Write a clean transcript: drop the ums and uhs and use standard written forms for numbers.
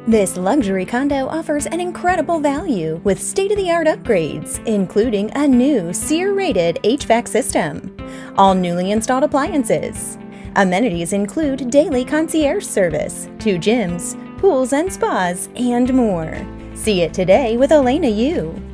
This luxury condo offers an incredible value with state-of-the-art upgrades, including a new SEER-rated HVAC system, all newly installed appliances. Amenities include daily concierge service, 2 gyms, pools and spas, and more. See it today with Elena U.